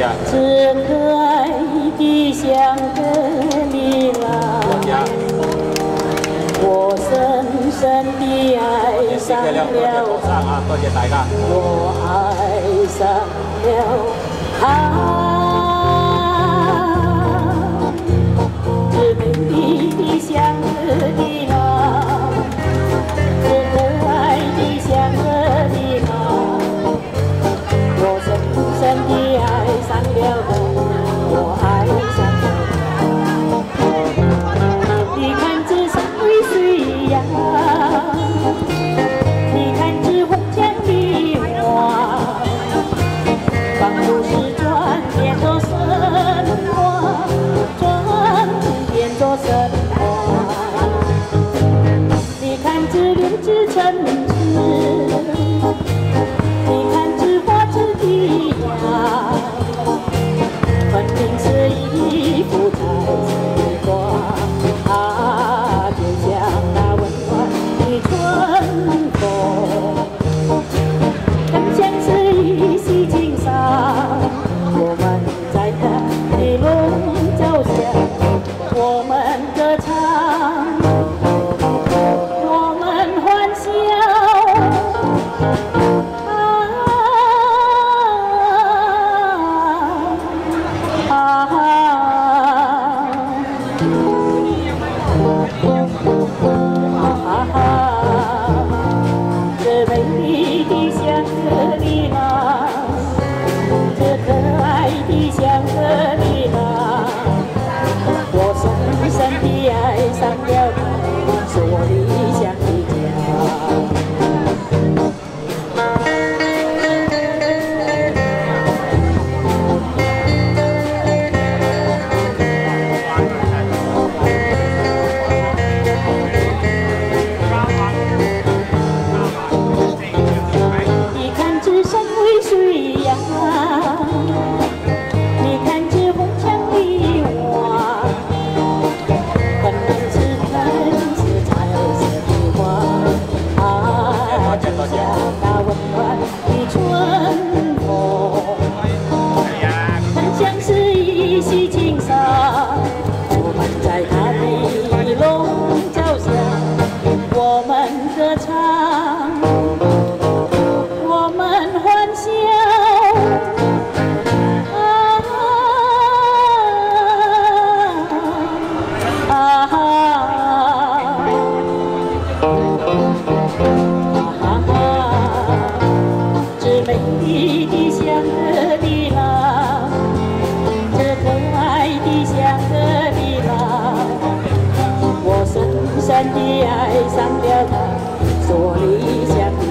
这可爱的香格里拉，我深深地爱上了它，我爱上了它，这美丽的香格里拉，这可爱的香格里拉，我深深地爱上了它，我爱上了它。你看这山为水呀，你看这红墙的花，仿佛是转变着神话，转变着神话。你看这六支城池，你看这花枝的芽，分明是一幅彩色的画，就像那温暖的春风，更像是一袭轻纱。我们在它的笼罩下，我们歌唱，我们欢笑。这美丽的香格里拉，这可爱的香格里拉，我深深地爱上了它，是我理想的家。你看这山为水呀，你看这红墙的花，分明是彩色的花，就像那温暖的春风，很像是一袭轻纱。我们在它的笼罩下，我们歌唱，我们欢笑。这美丽的香格里拉，这可爱的香格里拉，我深深地爱上了它，是我理想。